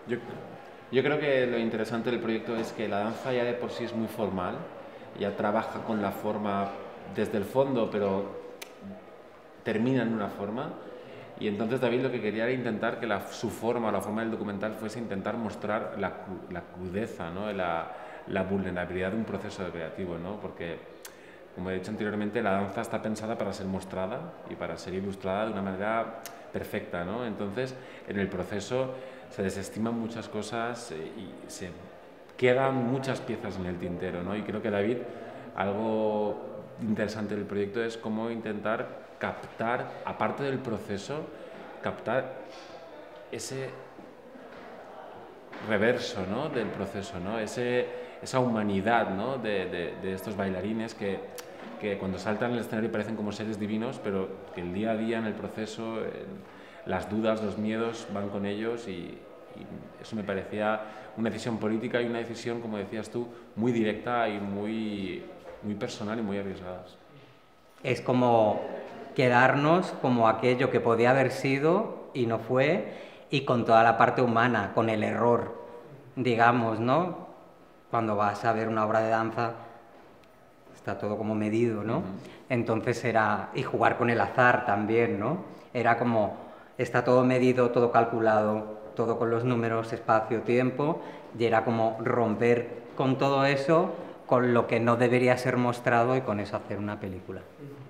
Yo, yo creo que lo interesante del proyecto es que la danza ya de por sí es muy formal, ya trabaja con la forma desde el fondo, pero termina en una forma. Y entonces David lo que quería era intentar que su forma, la forma del documental fuese intentar mostrar la crudeza, ¿no? La vulnerabilidad de un proceso creativo, ¿no? Porque, como he dicho anteriormente, la danza está pensada para ser mostrada y para ser ilustrada de una manera perfecta, ¿no? Entonces, en el proceso se desestiman muchas cosas y se quedan muchas piezas en el tintero, ¿no? Y creo que David, algo interesante del proyecto es cómo intentar captar, aparte del proceso, captar ese reverso, ¿no? Del proceso, ¿no? Esa humanidad, ¿no? de estos bailarines que cuando saltan en el escenario parecen como seres divinos, pero que el día a día en el proceso, las dudas, los miedos van con ellos y eso me parecía una decisión política y una decisión, como decías tú, muy directa y muy personal y muy arriesgada. Es como quedarnos como aquello que podía haber sido y no fue, y con toda la parte humana, con el error, digamos, ¿no? Cuando vas a ver una obra de danza, está todo como medido, ¿no? Entonces era, y jugar con el azar también, ¿no? Era como, está todo medido, todo calculado, todo con los números, espacio, tiempo, y era como romper con todo eso, con lo que no debería ser mostrado y con eso hacer una película.